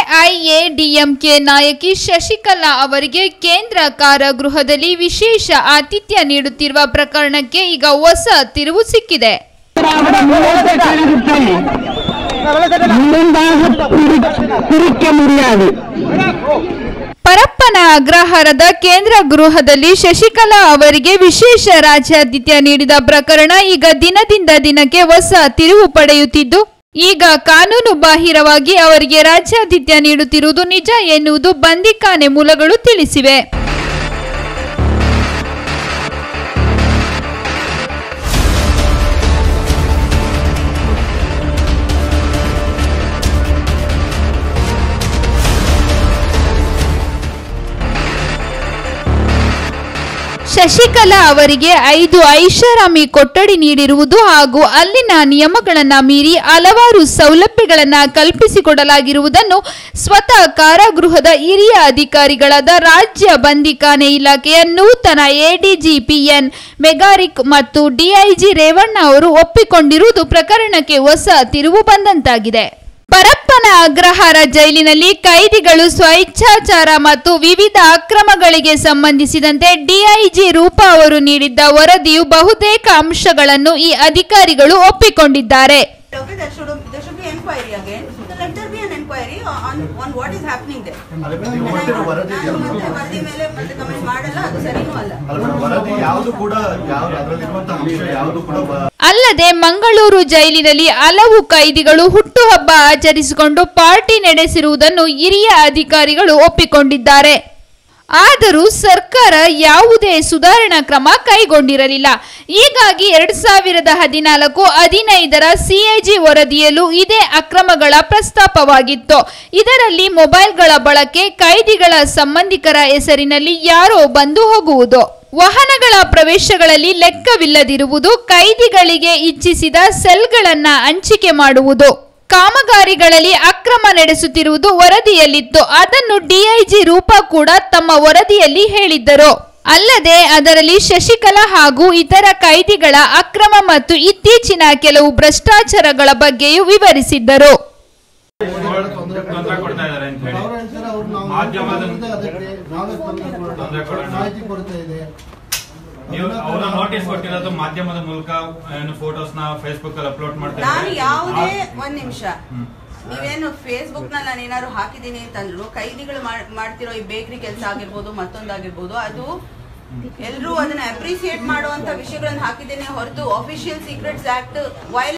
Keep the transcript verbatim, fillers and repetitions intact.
ಎಐಎಡಿಎಂಕೆ ನಾಯಕಿ ಶಶಿಕಲಾ ಅವರಿಗೆ ಕೇಂದ್ರ ಕಾರಾಗೃಹದಲ್ಲಿ ವಿಶೇಷ ಆತಿಥ್ಯ ನೀಡುತ್ತಿರುವ ಪ್ರಕರಣಕ್ಕೆ ಈಗ ಹೊಸ ತಿರುವು ಸಿಕ್ಕಿದೆ. ಪರಪ್ಪನ ಅಗ್ರಹಾರದ ಕೇಂದ್ರ ಗೃಹದಲ್ಲಿ ಶಶಿಕಲಾ ಅವರಿಗೆ ವಿಶೇಷ ರಾಜ್ಯಾತಿಥ್ಯ ನೀಡಿದ ಪ್ರಕರಣ ಈಗ ದಿನದಿಂದ ದಿನಕ್ಕೆ ಹೊಸ ತಿರುವು ಪಡೆಯುತ್ತಿದ್ದು, ಈಗ ಕಾನೂನು ಬಾಹಿರವಾಗಿ ಅವರಿಗೆ ರಾಜ್ಯಾತಿಥ್ಯ ನೀಡುತ್ತಿರುವುದು ನಿಜ ಎನ್ನುವುದು ಬಂದಿಖಾನೆ ಮೂಲಗಳು ತಿಳಿಸಿವೆ. ಶಶಿಕಲಾ ಅವರಿಗೆ ಐದು ಐಷಾರಾಮಿ ಕೊಠಡಿ ನೀಡಿರುವುದು ಹಾಗೂ ಅಲ್ಲಿನ ನಿಯಮಗಳನ್ನು ಮೀರಿ ಹಲವಾರು ಸೌಲಭ್ಯಗಳನ್ನು ಕಲ್ಪಿಸಿಕೊಡಲಾಗಿರುವುದನ್ನು ಸ್ವತಃ ಕಾರಾಗೃಹದ ಹಿರಿಯ ಅಧಿಕಾರಿಗಳಾದ ರಾಜ್ಯ ಬಂದಿಖಾನೆ ಇಲಾಖೆಯ ನೂತನ ಎಡಿಜಿಪಿ ಎನ್ ಮೆಗಾರಿಕ್ ಮತ್ತು ಡಿಐಜಿ ರೇವಣ್ಣ ಅವರು ಒಪ್ಪಿಕೊಂಡಿರುವುದು ಪ್ರಕರಣಕ್ಕೆ ಹೊಸ ತಿರುವು ಬಂದಂತಾಗಿದೆ. ಪರಪ್ಪನ ಅಗ್ರಹಾರ ಜೈಲಿನಲ್ಲಿ ಕೈದಿಗಳು ಸ್ವಇಚ್ಛಾಚಾರ ಮತ್ತು ವಿವಿಧ ಅಕ್ರಮಗಳಿಗೆ ಸಂಬಂಧಿಸಿದಂತೆ ಡಿಐಜಿ ರೂಪಾ ಅವರು ನೀಡಿದ್ದ ವರದಿಯು ಬಹುತೇಕ ಅಂಶಗಳನ್ನು ಈ ಅಧಿಕಾರಿಗಳು ಒಪ್ಪಿಕೊಂಡಿದ್ದಾರೆ. ಅಲ್ಲದೆ ಮಂಗಳೂರು ಜೈಲಿನಲ್ಲಿ ಹಲವು ಕೈದಿಗಳು ಹುಟ್ಟುಹಬ್ಬ ಆಚರಿಸಿಕೊಂಡು ಪಾರ್ಟಿ ನಡೆಸಿರುವುದನ್ನು ಹಿರಿಯ ಅಧಿಕಾರಿಗಳು ಒಪ್ಪಿಕೊಂಡಿದ್ದಾರೆ. ಆದರೂ ಸರ್ಕಾರ ಯಾವುದೇ ಸುಧಾರಣಾ ಕ್ರಮ ಕೈಗೊಂಡಿರಲಿಲ್ಲ. ಹೀಗಾಗಿ ಎರಡ್ ಸಾವಿರದ ಹದಿನಾಲ್ಕು ಹದಿನೈದರ ಸಿಎಜಿ ವರದಿಯಲ್ಲೂ ಇದೇ ಅಕ್ರಮಗಳ ಪ್ರಸ್ತಾಪವಾಗಿತ್ತು. ಇದರಲ್ಲಿ ಮೊಬೈಲ್ಗಳ ಬಳಕೆ, ಕೈದಿಗಳ ಸಂಬಂಧಿಕರ ಹೆಸರಿನಲ್ಲಿ ಯಾರೋ ಬಂದು ಹೋಗುವುದು, ವಾಹನಗಳ ಪ್ರವೇಶಗಳಲ್ಲಿ ಲೆಕ್ಕವಿಲ್ಲದಿರುವುದು, ಕೈದಿಗಳಿಗೆ ಇಚ್ಛಿಸಿದ ಸೆಲ್ಗಳನ್ನು ಹಂಚಿಕೆ ಮಾಡುವುದು, ಕಾಮಗಾರಿಗಳಲ್ಲಿ ಅಕ್ರಮ ನಡೆಸುತ್ತಿರುವುದು ವರದಿಯಲ್ಲಿತ್ತು. ಅದನ್ನು ಡಿಐಜಿ ರೂಪಾ ಕೂಡ ತಮ್ಮ ವರದಿಯಲ್ಲಿ ಹೇಳಿದ್ದರು. ಅಲ್ಲದೆ ಅದರಲ್ಲಿ ಶಶಿಕಲಾ ಹಾಗೂ ಇತರ ಕೈದಿಗಳ ಅಕ್ರಮ ಮತ್ತು ಇತ್ತೀಚಿನ ಕೆಲವು ಭ್ರಷ್ಟಾಚಾರಗಳ ಬಗ್ಗೆಯೂ ವಿವರಿಸಿದ್ದರು. ನೋಟಿಸ್ ಕೊಟ್ಟಿರೋದು ಮಾಧ್ಯಮದ ಮೂಲಕ ಫೋಟೋಸ್ ನ ಫೇಸ್ಬುಕ್ ಅಲ್ಲಿ ಅಪ್ಲೋಡ್ ಮಾಡ್ತಾರೆ. ನಾನು ಯಾವುದೇ ಒಂದ್ ನಿಮಿಷ ನೀವೇನು ಫೇಸ್ಬುಕ್ ನಲ್ಲಿ ನಾನು ಏನಾದ್ರು ಹಾಕಿದ್ದೀನಿ ಅಂತಂದ್ರು, ಕೈದಿಗಳು ಮಾಡ್ತಿರೋ ಈ ಬೇಕರಿ ಕೆಲಸ ಆಗಿರ್ಬೋದು, ಮತ್ತೊಂದಾಗಿರ್ಬೋದು, ಅದು ಎಲ್ಲರೂ ಅದನ್ನ ಅಪ್ರಿಸಿಯೇಟ್ ಮಾಡುವಂತ ವಿಷಯಗಳನ್ನ ಹಾಕಿದ್ದೇನೆ ಹೊರತು ಅಫಿಷಿಯಲ್ ಸೀಕ್ರೆಟ್ಸ್ ಆಕ್ಟ್ ವೈಲೇಟ್